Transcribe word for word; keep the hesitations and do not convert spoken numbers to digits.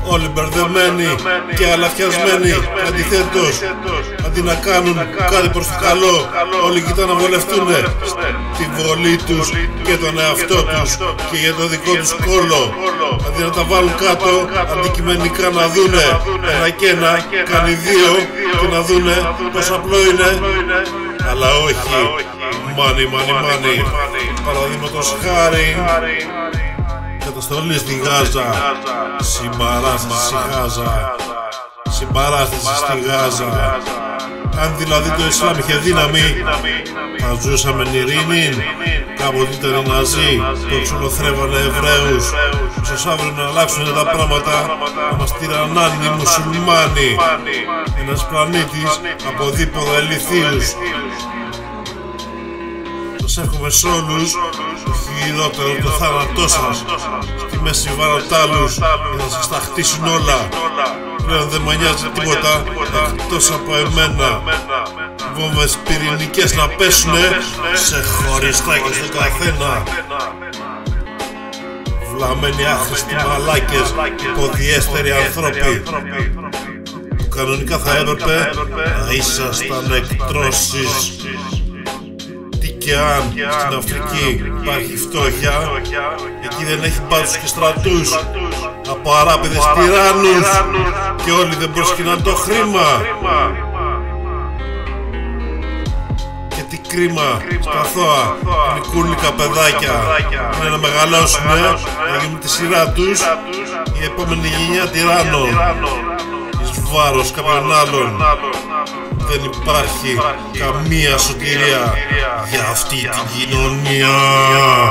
Όλοι μπερδεμένοι και αλαφιασμένοι. Αντιθέτως, αντί να κάνουν κάτι προς το καλό, όλοι κοιτάνε να βολευτούνε τη βολή τους και τον εαυτό τους και για το δικό τους κόλλο. Αντί να τα βάλουν κάτω, αντικειμενικά να δούνε ένα και ένα, κάνει δύο και να δούνε πως απλό είναι. Αλλά όχι, μάνι, μάνι, μάνι. Παραδείγματος χάρη, καταστολή στη Γάζα, συμπαράσταση στη Γάζα, συμπαράσταση στη Γάζα. Αν δηλαδή το Ισλάμ είχε δύναμη, θα ζούσαμε εν ειρήνη. Κάποτε ήταν οι Ναζί που εξολοθρεύανε Εβραίους. Ίσως αύριο να αλλάξουν τα πράγματα, να μας τυραννάνε οι μουσουλμάνοι. Ένας πλανήτης από δίποτα ηλιθίους. Σας εύχομαι σ' όλους το χειρότερο, το θάνατό σας στη μέση βαροτάλους για να σας τα χτίσουν όλα. Πλέον δεν μ' νοιάζει τίποτα εκτός από εμένα. Βόμβες πυρηνικές να πέσουνε σε χωριστά και στον καθένα. Βλαμμένοι άχρηστοι μαλάκες, υποδιέστεροι ανθρώποι που κανονικά θα έπρεπε να ήσασταν εκτρώσεις. Και αν στην Αφρική υπάρχει φτώχεια, εκεί δεν έχει μπάτσους και στρατούς από αράπηδες τυράννους και όλοι δεν προσκυνάνε το χρήμα. Και τι κρίμα στα αθώα νικούλικα παιδάκια είναι να μεγαλώσουνε, να γίνουν τη σειρά τους η επόμενη γενιά τυράννων εις βάρος κάποιον άλλον. Δεν υπάρχει καμία σωτηρία για αυτή την κοινωνία.